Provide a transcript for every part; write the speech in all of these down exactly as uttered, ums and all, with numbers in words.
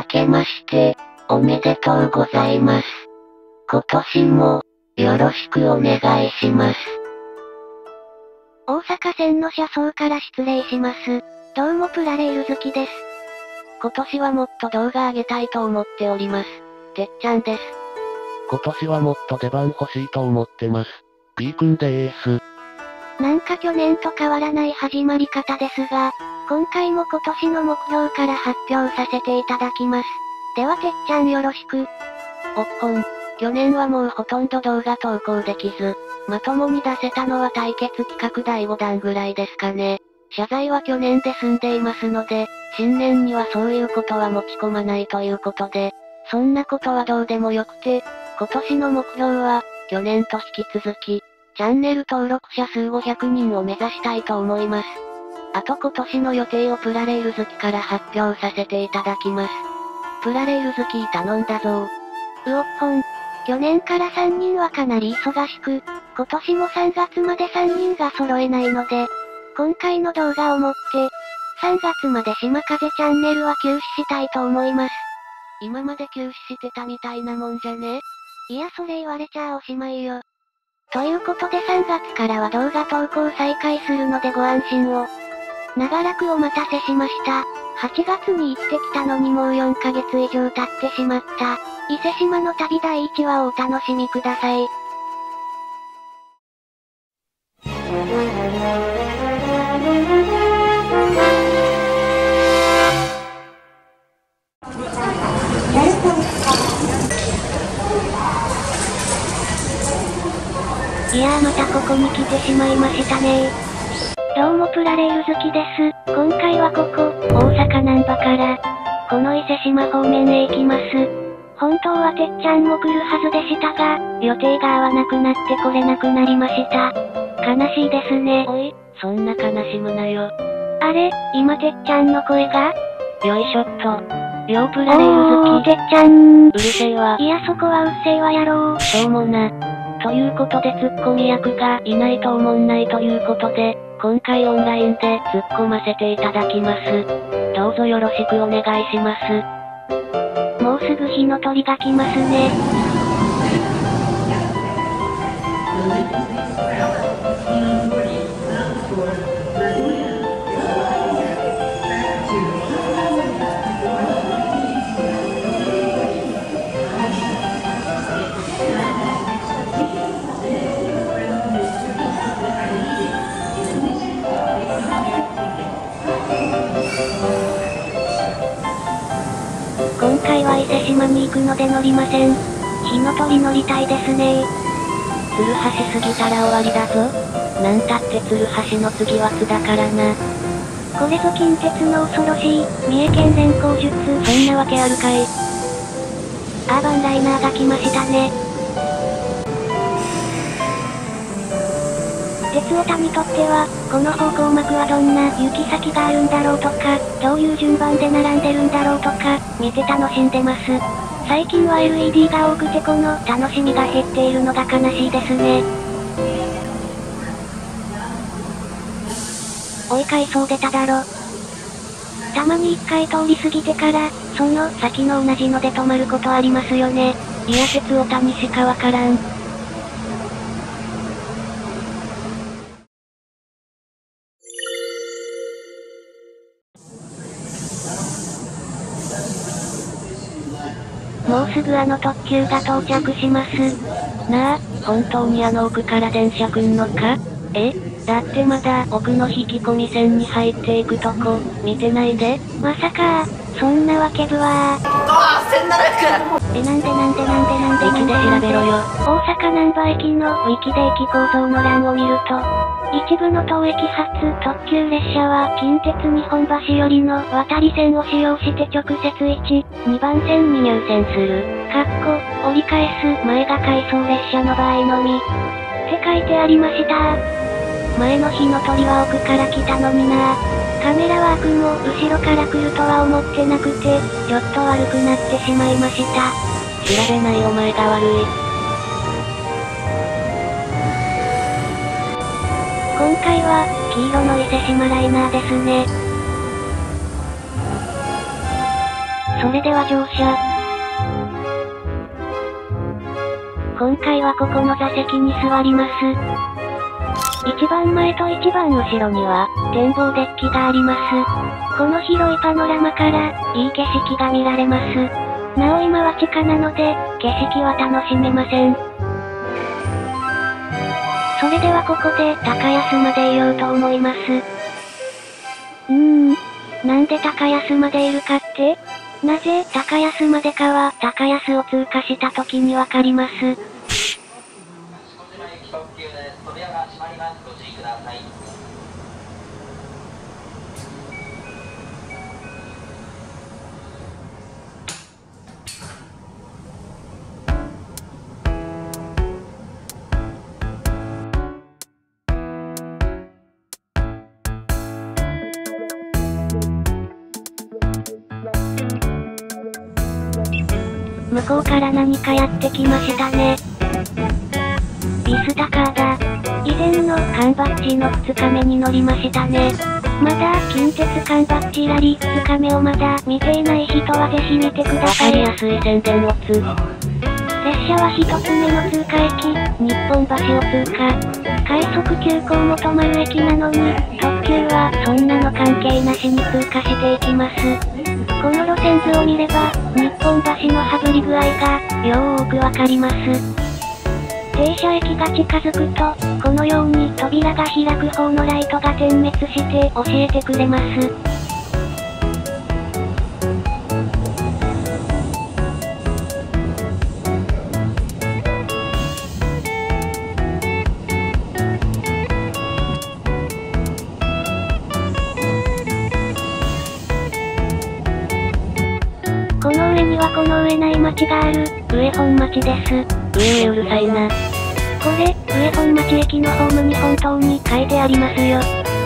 けまして、おめでとうございます。今年も、よろしくお願いします。 大阪線の車窓から失礼します。どうもプラレール好きです。 今年はもっと動画上げたいと思っております。てっちゃんです。 今年はもっと出番欲しいと思ってます。P 君でーす。 なんか去年と変わらない始まり方ですが、今回も今年の目標から発表させていただきます。ではてっちゃんよろしく。 おっほん。去年はもうほとんど動画投稿できず、まともに出せたのは対決企画だいごだんぐらいですかね。謝罪は去年で済んでいますので、新年にはそういうことは持ち込まないということで、そんなことはどうでもよくて、今年の目標は、去年と引き続き、チャンネル登録者数ごひゃくにんを目指したいと思います。あと今年の予定をプラレール好きから発表させていただきます。プラレール好き頼んだぞうおっほん。去年からさんにんはかなり忙しく、今年もさんがつまでさんにんが揃えないので、今回の動画をもって、さんがつまで島風チャンネルは休止したいと思います。 今まで休止してたみたいなもんじゃね？ いやそれ言われちゃあおしまいよ。ということでさんがつからは動画投稿再開するのでご安心を。長らくお待たせしました。はちがつに行ってきたのにもうよんかげつ以上経ってしまった。伊勢島の旅だいいちわをお楽しみください。いやーまたここに来てしまいましたねー。どうもプラレール好きです。今回はここ、大阪難波から、この伊勢島方面へ行きます。本当はてっちゃんも来るはずでしたが、予定が合わなくなって来れなくなりました。悲しいですね。 おい、そんな悲しむなよ。 あれ、今てっちゃんの声がよいしょっと。ようプラレール好き。 てっちゃん。 うるせえわ。 いやそこはうっせえわやろう。 しょうもな。ということでツッコミ役がいないと思んないということで、今回オンラインで突っ込ませていただきます。どうぞよろしくお願いします。 もうすぐ火の鳥が来ますね。今回は伊勢島に行くので乗りません。火の鳥乗りたいですねー。 ツルハシ過ぎたら終わりだぞ。なんたってツルハシの次は津だからな。 これぞ近鉄の恐ろしい、三重県連行術。 そんなわけあるかい。 アーバンライナーが来ましたね。鉄オタにとっては、この方向幕はどんな行き先があるんだろうとか、どういう順番で並んでるんだろうとか、見て楽しんでます。最近は エルイーディー が多くてこの楽しみが減っているのが悲しいですね。追い返そうでただろ。たまに一回通り過ぎてから、その先の同じので止まることありますよね。 いや鉄オタにしかわからん。 もうすぐあの特急が到着します。 なあ、本当にあの奥から電車来んのか？え？だってまだ奥の引き込み線に入っていくとこ、見てないで。 まさかそんなわけぶわー。 ああ、せんななひゃく！ え、なんでなんでなんでなんでなんでなんで調べろよ。 大阪難波駅のウィキで駅構造の欄を見ると、一部の当駅発特急列車は近鉄日本橋寄りの渡り線を使用して直接いち、にばん線に入線する。かっこ、折り返す前が回送列車の場合のみ。って書いてありました。前の日の鳥は奥から来たのにな。カメラワークも後ろから来るとは思ってなくて、ちょっと悪くなってしまいました。 調べないお前が悪い。 今回は、黄色の伊勢島ライナーですね。 それでは乗車。今回はここの座席に座ります。一番前と一番後ろには、展望デッキがあります。この広いパノラマから、いい景色が見られます。なお今は地下なので、景色は楽しめません。それではここで、高安までいようと思います。うーん。なんで高安までいるかって？なぜ高安までかは、高安を通過した時にわかります。向こうから何かやってきましたね。ビスタカーだ。以前の缶バッジのふつかめに乗りましたね。まだ近鉄缶バッジラリーふつかめをまだ見ていない人はぜひ見てください。わかりやすい宣伝をつ。列車はひとつめの通過駅、日本橋を通過。快速急行も止まる駅なのに、特急はそんなの関係なしに通過していきます。この路線図を見れば、日本橋の羽振り具合が、よーくわかります。停車駅が近づくと、このように扉が開く方のライトが点滅して教えてくれます。この上にはこの上ない町がある、上本町です。 上上うるさいな。 これ、上本町駅のホームに本当に書いてありますよ。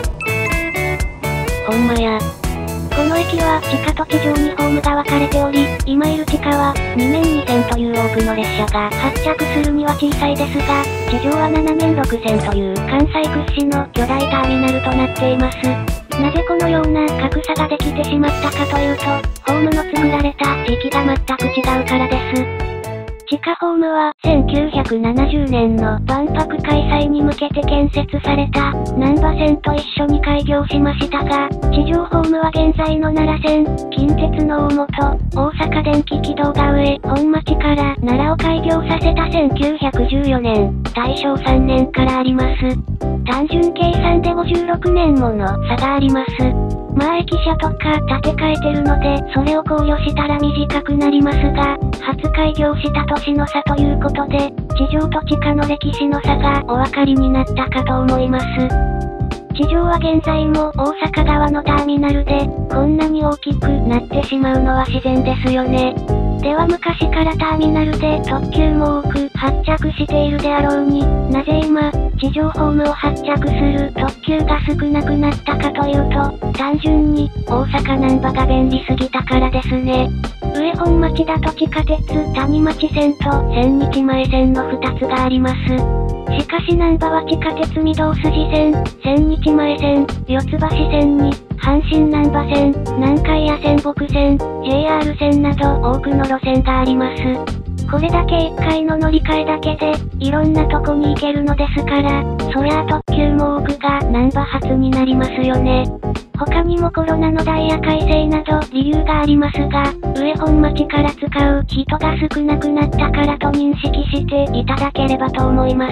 ほんまや。 この駅は地下と地上にホームが分かれており、今いる地下はにめんにせんという多くの列車が発着するには小さいですが、地上はななめんろくせんという関西屈指の巨大ターミナルとなっています。なぜこのような格差ができてしまったかというと、ホームの作られた時期が全く違うからです。地下ホームはせんきゅうひゃくななじゅうねんの万博開催に向けて建設された難波線と一緒に開業しましたが、地上ホームは現在の奈良線、近鉄の大本、大阪電気軌道が上本町から奈良を開業させたせんきゅうひゃくじゅうよねん、大正さんねんからあります。単純計算でごじゅうろくねんもの差があります。まあ駅舎とか建て替えてるので、それを考慮したら短くなりますが、初開業した年の差ということで、地上と地下の歴史の差がお分かりになったかと思います。地上は現在も大阪側のターミナルで、こんなに大きくなってしまうのは自然ですよね。では昔からターミナルで特急も多く発着しているであろうに、なぜ今、地上ホームを発着する特急が少なくなったかというと、単純に大阪難波が便利すぎたからですね。上本町だと地下鉄谷町線と千日前線のふたつがあります。しかし難波は地下鉄御堂筋線、千日前線、四ツ橋線に、阪神難波線、南海や仙北線、ジェイアール 線など多くの路線があります。これだけいっかいの乗り換えだけで、いろんなとこに行けるのですから、そりゃあ特急も多くが難波発になりますよね。他にもコロナのダイヤ改正など理由がありますが、上本町から使う人が少なくなったからと認識していただければと思います。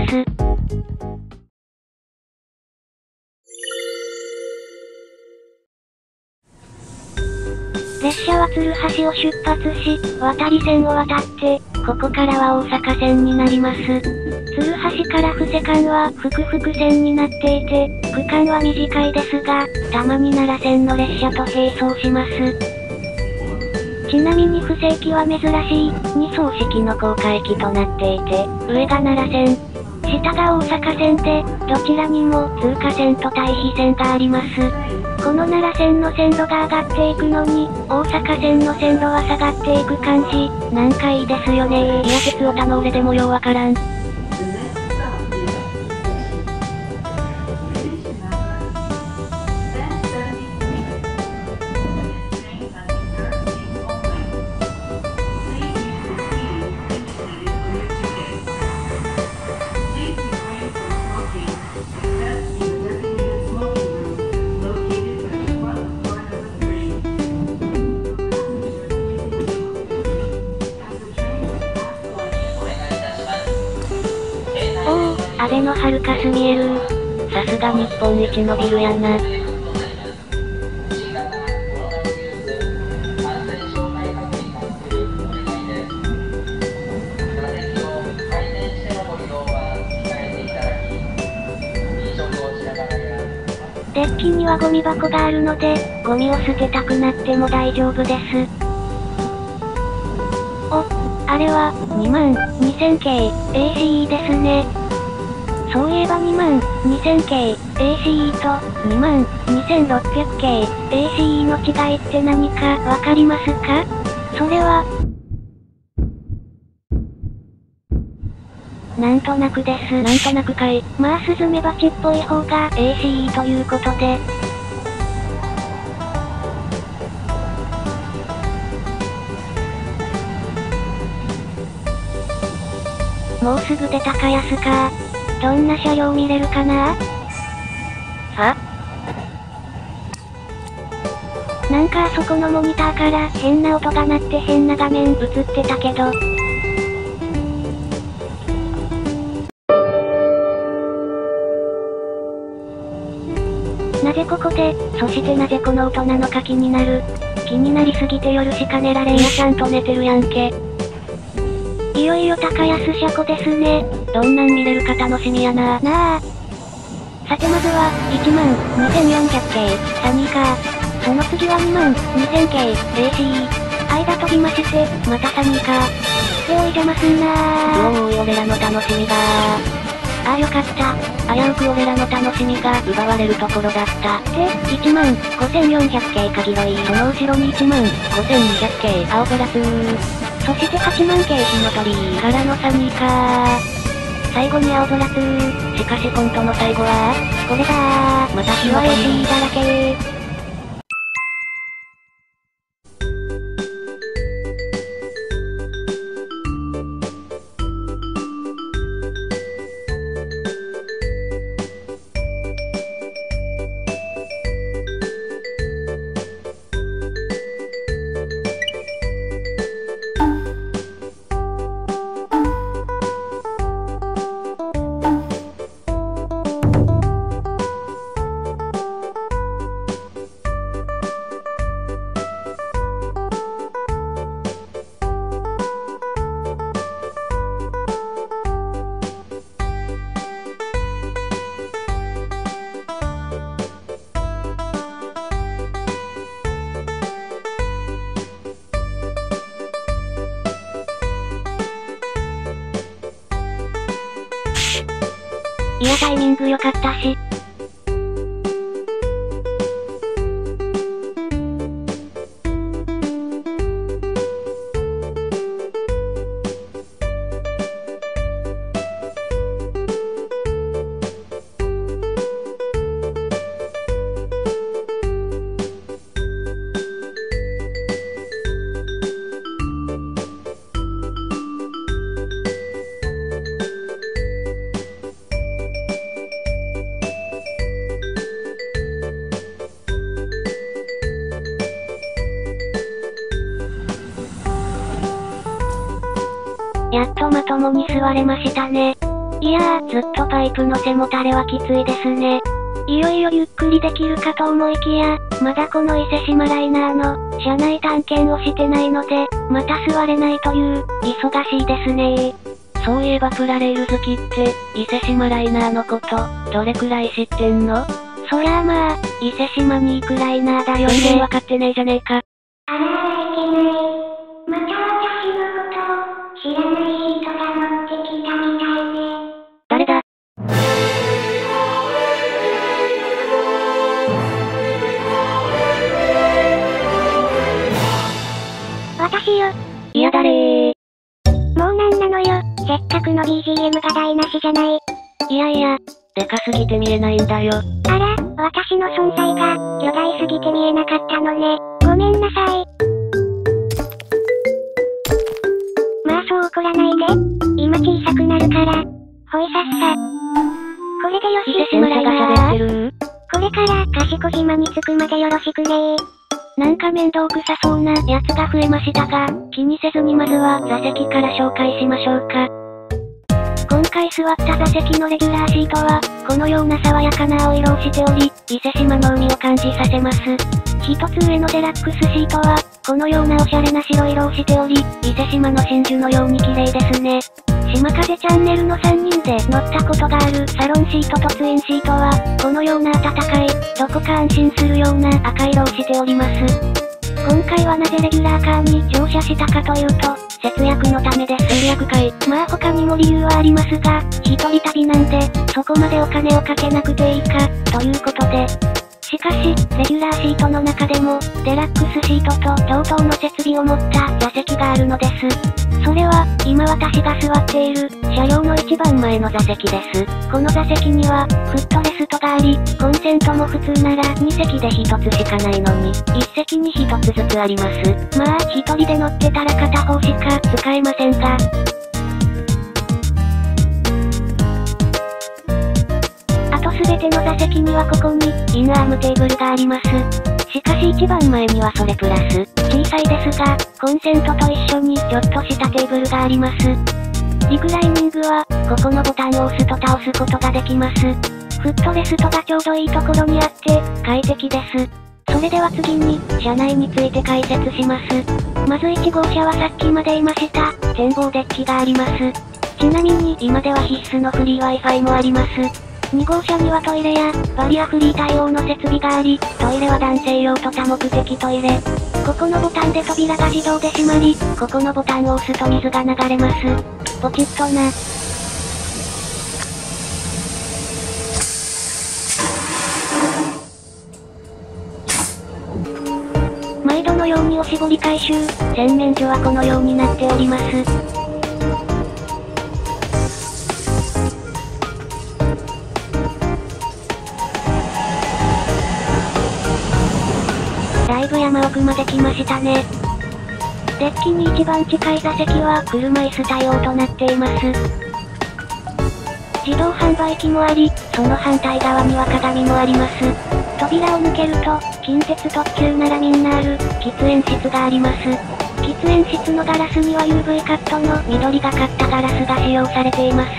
列車は鶴橋を出発し、渡り線を渡って、ここからは大阪線になります。鶴橋から布施間は複々線になっていて、区間は短いですが、たまに奈良線の列車と並走します。ちなみに布施駅は珍しいにそう式の高架駅となっていて、上が奈良線、下が大阪線で、どちらにも通過線と対比線があります。この奈良線の線路が上がっていくのに、大阪線の線路は下がっていく感じ、なんかいいですよね。 いや鉄オタの俺でもようわからん。 アベノハルカス見える。 さすが日本一のビルやな。 デッキにはゴミ箱があるので、ゴミを捨てたくなっても大丈夫です。お、あれは、にまんにせんけい エーシーイー ですね。そういえばにまんにせんけい エーシーイー とにまんにせんろっぴゃくけい エーシーイー の違いって何かわかりますか？それは、なんとなくです。 なんとなくかい。 まあスズメバチっぽい方が エーシーイー ということで。もうすぐで高安か。どんな車両見れるかな？ は？ なんかあそこのモニターから変な音が鳴って変な画面映ってたけど。なぜここで、そしてなぜこの音なのか気になる。気になりすぎて夜しか寝られん。 いやちゃんと寝てるやんけ。 いよいよ高安車庫ですね。 どんなん見れるか楽しみやな。 なあ。さてまずは、いちまんにせんよんひゃくけい、サニーカー。その次はにまんにせんけい、エーシーイー。間飛びまして、またサニーカー。でおい邪魔すんなー。 うおーい俺らの楽しみだー。 ああよかった。 危うく俺らの楽しみが奪われるところだった。 で、いちまんごせんよんひゃくけいかぎろい。 その後ろにいちまんごせんにひゃくけい青ペラツー。 そしてはちまんけい火の鳥からのサニーカー。最後に青空ツー。しかしコントの最後は、 これだー。 また火の火は エーシーイー鳥だらけー。いやタイミング良かったし。やっとまともに座れましたね。いやー、ずっとパイプの背もたれはきついですね。いよいよゆっくりできるかと思いきや、まだこの伊勢志摩ライナーの、車内探検をしてないので、また座れないという、忙しいですねー。 そういえばプラレール好きって、伊勢志摩ライナーのこと、どれくらい知ってんの？ そりゃあまあ、伊勢志摩に行くライナーだよね。 全然わかってねえじゃねえか。 あらあらいけない。また私のこと、知らない人が乗ってきたみたいね。 誰だ？ 私よ。 いや誰ー。 もうなんなのよ。せっかくの ビージーエム が台無しじゃない。 いやいや、でかすぎて見えないんだよ。 あら、私の存在が、巨大すぎて見えなかったのね。ごめんなさい。まあそう怒らないで。今小さくなるから。ほいさっさ。これでよし。 伊勢志摩ライナーが喋ってる。 これから、賢島に着くまでよろしくねー。なんか面倒くさそうなやつが増えましたが、気にせずにまずは座席から紹介しましょうか。今回座った座席のレギュラーシートは、このような爽やかな青色をしており、伊勢志摩の海を感じさせます。一つ上のデラックスシートは、このようなおしゃれな白色をしており、伊勢志摩の真珠のように綺麗ですね。島風チャンネルのさんにんで乗ったことがあるサロンシートとツインシートは、このような暖かい、どこか安心するような赤色をしております。今回はなぜレギュラーカーに乗車したかというと、節約のためです。節約会。まあ他にも理由はありますが、一人旅なんで、そこまでお金をかけなくていいか、ということで。しかし、レギュラーシートの中でも、デラックスシートと同等の設備を持った座席があるのです。それは、今私が座っている、車両の一番前の座席です。この座席には、フットレストがあり、コンセントも普通ならに席でひとつしかないのに、いち席にひとつずつあります。まあ、一人で乗ってたら片方しか使えませんが。あとすべての座席にはここに、インアームテーブルがあります。しかし一番前にはそれプラス、小さいですが、コンセントと一緒にちょっとしたテーブルがあります。リクライニングは、ここのボタンを押すと倒すことができます。フットレストがちょうどいいところにあって、快適です。それでは次に、車内について解説します。まずいち号車はさっきまで言いました、展望デッキがあります。ちなみに今では必須のフリー Wi-Fi もあります。に号車にはトイレや、バリアフリー対応の設備があり、トイレは男性用と多目的トイレ。ここのボタンで扉が自動で閉まり、ここのボタンを押すと水が流れます。ポチッとな。毎度のようにおしぼり回収、洗面所はこのようになっております。だいぶ山奥まで来ましたね。デッキに一番近い座席は車椅子対応となっています。自動販売機もあり、その反対側には鏡もあります。扉を抜けると、近鉄特急ならみんなある、喫煙室があります。喫煙室のガラスには ユーブイ カットの緑がかったガラスが使用されています。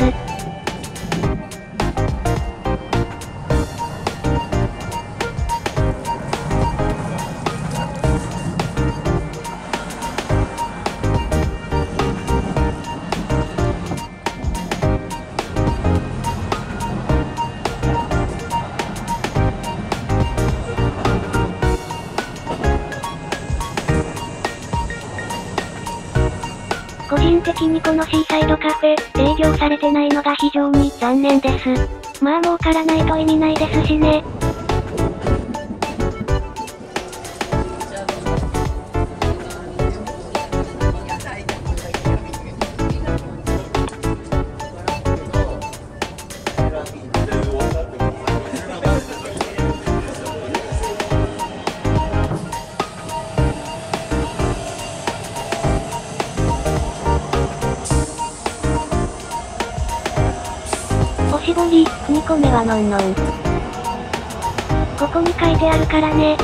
個人的にこのシーサイドカフェ、営業されてないのが非常に残念です。まあ儲からないと意味ないですしね。おしぼり、にこめはノンノン。ここに書いてあるからね。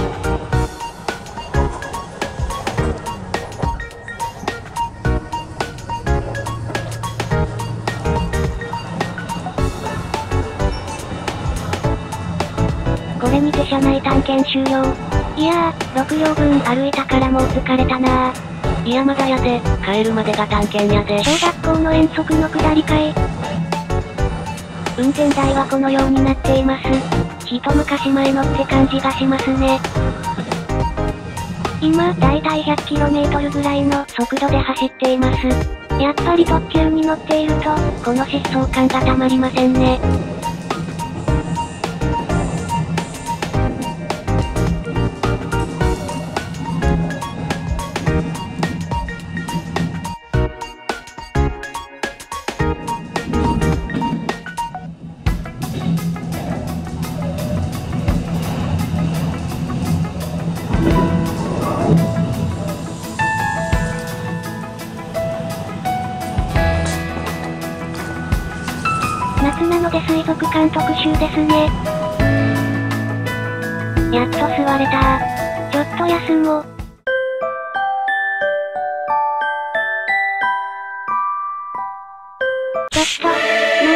これにて車内探検終了。いやー、ろく両分歩いたからもう疲れたなー。 いやまだやで、帰るまでが探検やで。 小学校の遠足の下りかい。運転台はこのようになっています。一昔前のって感じがしますね。今、だいたい ひゃくキロメートル ぐらいの速度で走っています。やっぱり特急に乗っていると、この疾走感がたまりませんね。夏なので水族館特集ですね。やっと座れた。ちょっと休もう。ちょっと、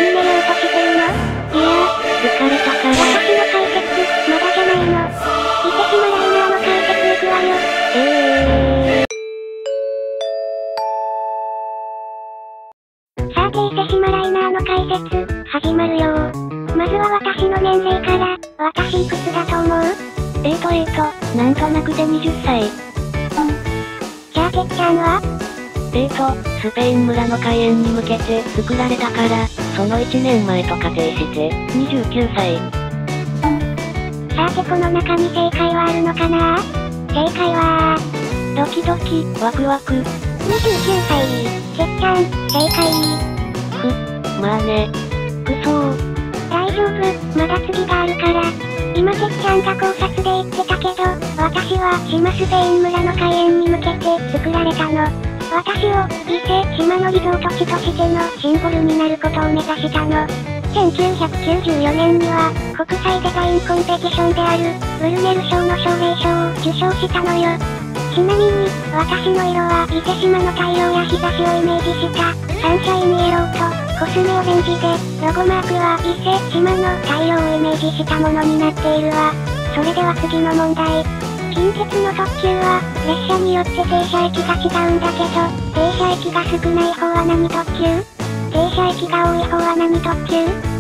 伊勢志摩ライナーの解説、始まるよー。まずは私の年齢から、私いくつだと思う？ えーとえーと、なんとなくでにじゅっさい。 じゃあてっちゃんは？ えーと、スペイン村の開園に向けて作られたから、そのいちねんまえと仮定して、にじゅうきゅうさい。 さてこの中に正解はあるのかな？正解は、 ドキドキ、ワクワク。 にじゅうきゅうさい、てっちゃん、正解。 ふ、まあね。くそー。 大丈夫、まだ次があるから。今てっちゃんが考察で言ってたけど、私は島スペイン村の開園に向けて作られたの。私を、伊勢、島のリゾート地としてのシンボルになることを目指したの。せんきゅうひゃくきゅうじゅうよねんには、国際デザインコンペティションである、ブルネル賞の奨励賞を受賞したのよ。ちなみに、私の色は伊勢島の太陽や日差しをイメージした、サンシャインイエローと、コスメオレンジで、ロゴマークは伊勢島の太陽をイメージしたものになっているわ。それでは次の問題。近鉄の特急は、列車によって停車駅が違うんだけど、停車駅が少ない方は何特急？停車駅が多い方は何特急？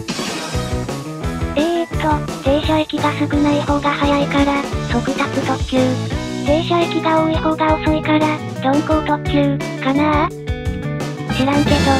えーっと、停車駅が少ない方が早いから、速達特急。停車駅が多い方が遅いから、鈍行特急、かなー？知らんけど。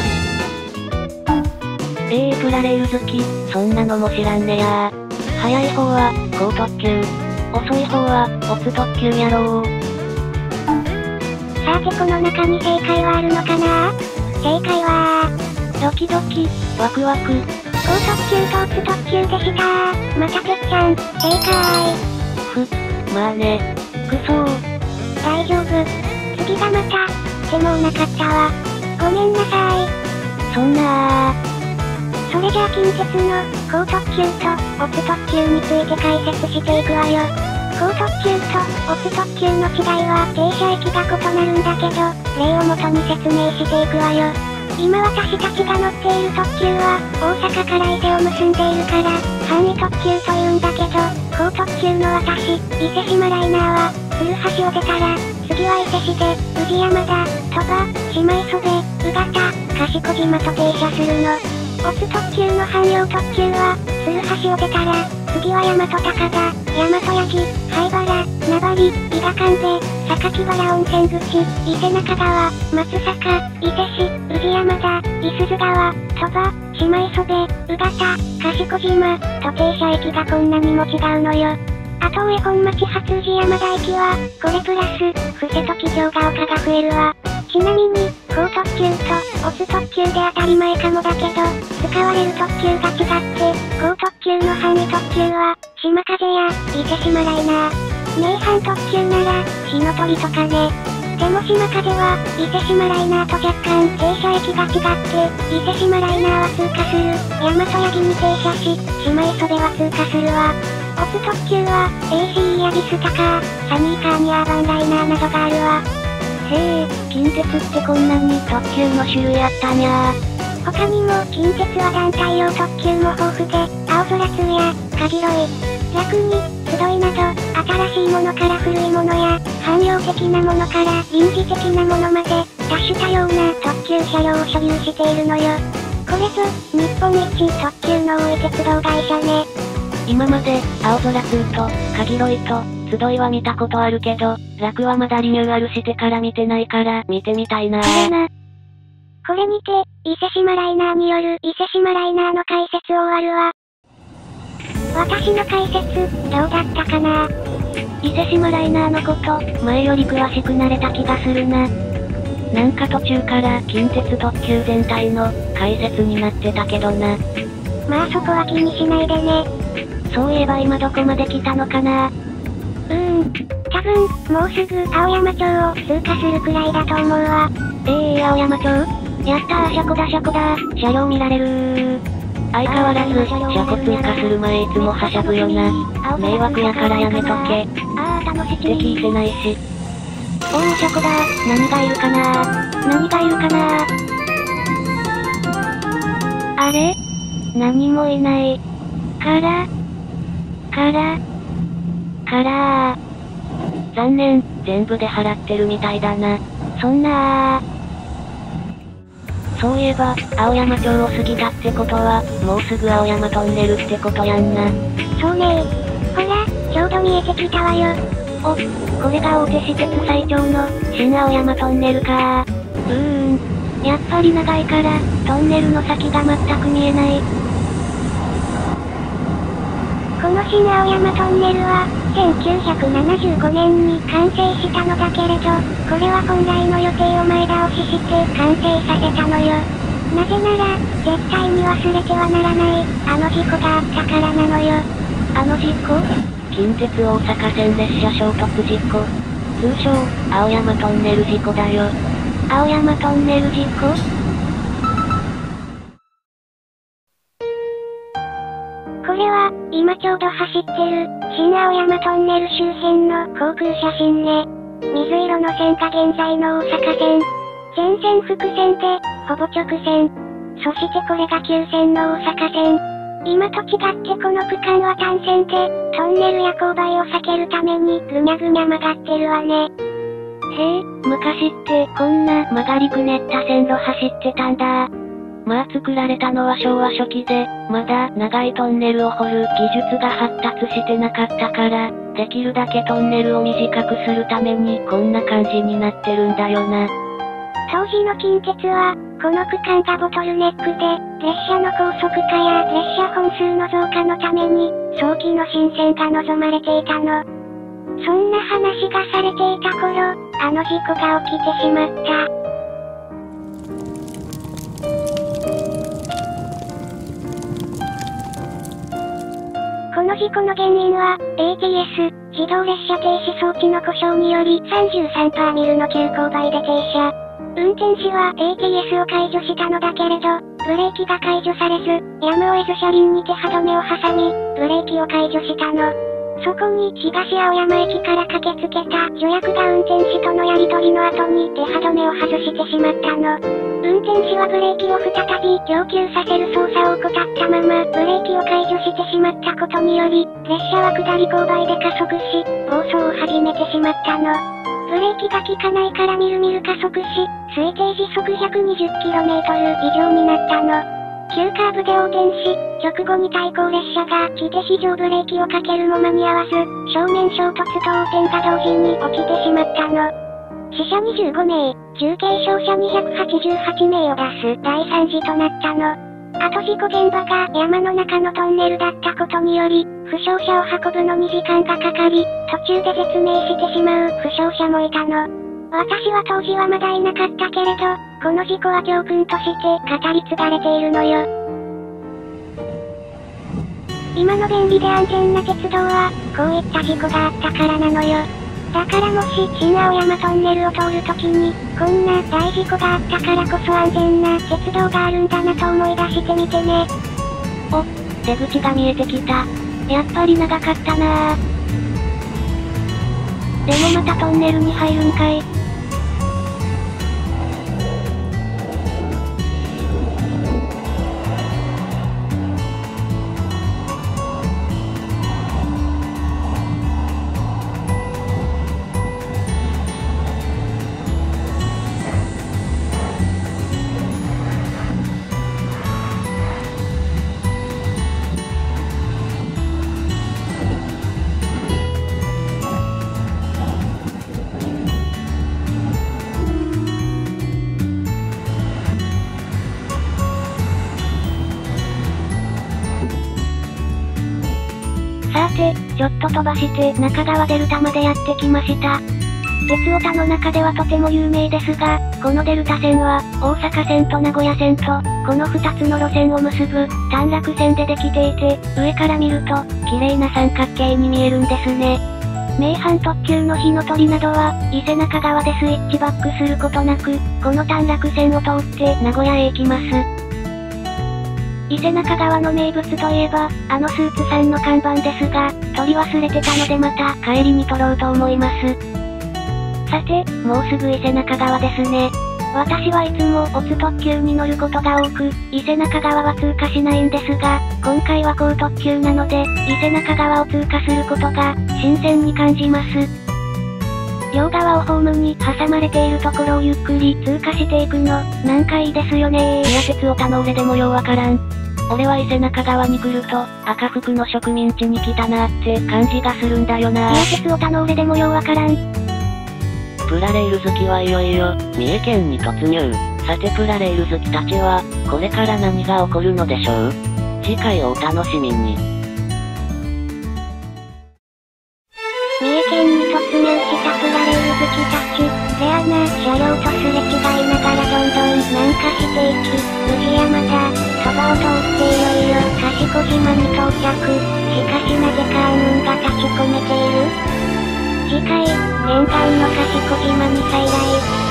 えープラレール好き、そんなのも知らんねやー。早い方は、高特急。遅い方は、オツ特急やろう。 さてこの中に正解はあるのかな？正解は、 ドキドキ、ワクワク。 高特急とオツ特急でしたー。またてっちゃん、正解。 ふ、まあね。くそー。 大丈夫。次がまた、でもなかったわ。ごめんなさい。 そんなー。 それじゃあ近鉄の高特急とオツ特急について解説していくわよ。高特急とオツ特急の違いは停車駅が異なるんだけど、例をもとに説明していくわよ。今私たちが乗っている特急は大阪から伊勢を結んでいるから阪意特急というんだけど、高特急の私、伊勢志摩ライナーは鶴橋を出たら次は伊勢市で宇治山田、鳥羽、島磯部、宇方、賢島と停車するの。オツ特急の阪葉特急は、鶴橋を出たら、次は大和高田、大和八木、灰原、名張、伊賀間で、榊原温泉口、伊勢中川、松阪、伊勢市、宇治山田、五十鈴川、鳥羽、島磯部、宇方、賢島、と停車駅がこんなにも違うのよ。あと上本町発宇治山田駅は、これプラス、伏せと企業が丘が増えるわ。ちなみに、高特急とオツ特急で当たり前かもだけど、使われる特急が違って、高特急の阪意特急は、島風や伊勢志摩ライナー。名阪特急なら、火の鳥とかね。でも島風は、伊勢志摩ライナーと若干停車駅が違って、伊勢志摩ライナーは通過する、大和八木に停車し、島磯部は通過するわ。オツ特急は、エーシー やビスタカー、サニーカーにアーバンライナーなどがあるわ。 へえ、近鉄ってこんなに特急の種類あったにゃー。 他にも近鉄は団体用特急も豊富で、青空通や、かぎろい、楽に、集いなど、新しいものから古いものや、汎用的なものから臨時的なものまで、多種多様な特急車両を所有しているのよ。これぞ、日本一特急の多い鉄道会社ね。 今まで、青空通と、かぎろいと、集いは見たことあるけど、楽はまだリニューアルしてから見てないから、見てみたいなー。 な。これにて、伊勢志摩ライナーによる伊勢志摩ライナーの解説を終わるわ。私の解説、どうだったかな？ 伊勢志摩ライナーのこと、前より詳しくなれた気がするな。なんか途中から近鉄特急全体の解説になってたけどな。 まあそこは気にしないでね。 そういえば今どこまで来たのかな？ うーん、多分、もうすぐ青山町を通過するくらいだと思うわ。 えー、青山町？やったー、車庫だ車庫だー、車両見られるー。相変わらず、車庫通過する前いつもはしゃぐよな。迷惑やからやめとけ。 あー、楽しって聞いてないし。おー、車庫だー、何がいるかなー、何がいるかなー。あれ？何もいない。から、から、からー。残念、全部で払ってるみたいだな。そんなー。 そういえば、青山町を過ぎたってことは、もうすぐ青山トンネルってことやんな。 そうねー。ほら、ちょうど見えてきたわよ。 お、これが大手私鉄最長の、新青山トンネルかー。うーん。やっぱり長いから、トンネルの先が全く見えない。 この新青山トンネルは、せんきゅうひゃくななじゅうごねんに完成したのだけれど、これは本来の予定を前倒しして完成させたのよ。なぜなら、絶対に忘れてはならない、あの事故があったからなのよ。 あの事故？近鉄大阪線列車衝突事故。通称、青山トンネル事故だよ。青山トンネル事故？ これは、今ちょうど走ってる、新青山トンネル周辺の航空写真ね。水色の線が現在の大阪線。全線複線で、ほぼ直線。そしてこれが急線の大阪線。今と違ってこの区間は単線で、トンネルや勾配を避けるためにぐにゃぐにゃ曲がってるわね。 へえ、昔ってこんな曲がりくねった線路走ってたんだ。まあ作られたのは昭和初期で、まだ長いトンネルを掘る技術が発達してなかったから、できるだけトンネルを短くするためにこんな感じになってるんだよな。 当時の近鉄は、この区間がボトルネックで、列車の高速化や列車本数の増加のために、早期の新線が望まれていたの。そんな話がされていた頃、あの事故が起きてしまった。この事故の原因は、エーティーエス、自動列車停止装置の故障により さんじゅうさんパーセント ミルの急勾配で停車。運転士は エーティーエス を解除したのだけれど、ブレーキが解除されず、やむを得ず車輪に手歯止めを挟み、ブレーキを解除したの。そこに東青山駅から駆けつけた助役が運転士とのやり取りの後に手歯止めを外してしまったの。運転士はブレーキを再び供給させる操作を怠ったままブレーキを解除してしまったことにより、列車は下り勾配で加速し、暴走を始めてしまったの。ブレーキが効かないからみるみる加速し、推定時速 ひゃくにじゅっキロメートル 以上になったの。急カーブで横転し、直後に対向列車が来て非常ブレーキをかけるも間に合わず、正面衝突と横転が同時に起きてしまったの。死者にじゅうごめい、重軽傷者にひゃくはちじゅうはちめいを出す大惨事となったの。あと事故現場が山の中のトンネルだったことにより、負傷者を運ぶのに時間がかかり、途中で絶命してしまう負傷者もいたの。私は当時はまだいなかったけれど、この事故は教訓として語り継がれているのよ。今の便利で安全な鉄道は、こういった事故があったからなのよ。だからもし新青山トンネルを通るときに、こんな大事故があったからこそ安全な鉄道があるんだなと思い出してみてね。 お、出口が見えてきた。やっぱり長かったなぁ。でもまたトンネルに入るんかい。さて、ちょっと飛ばして中川デルタまでやってきました。鉄オタの中ではとても有名ですが、このデルタ線は、大阪線と名古屋線と、このふたつの路線を結ぶ、短絡線でできていて、上から見ると、綺麗な三角形に見えるんですね。名阪特急の火の鳥などは、伊勢中川でスイッチバックすることなく、この短絡線を通って名古屋へ行きます。伊勢中川の名物といえば、あのスーツさんの看板ですが、取り忘れてたのでまた帰りに撮ろうと思います。さて、もうすぐ伊勢中川ですね。私はいつもオツ特急に乗ることが多く、伊勢中川は通過しないんですが、今回は高特急なので、伊勢中川を通過することが、新鮮に感じます。 両側をホームに挟まれているところをゆっくり通過していくの、なんかいいですよねー。 宮鉄オタの俺でもようわからん。俺は伊勢中川に来ると、赤服の植民地に来たなーって感じがするんだよなー。 宮鉄オタの俺でもようわからん。 プラレール好きはいよいよ、三重県に突入。さてプラレール好きたちは、これから何が起こるのでしょう？次回をお楽しみに。 三重県に突入したプラレール好きたち、レアな車両とすれ違いながらどんどん南下していき、宇治山だ、そばを通っていよいよ賢島に到着。しかしなぜか暗雲が立ち込めている。次回、念願の賢島に再来。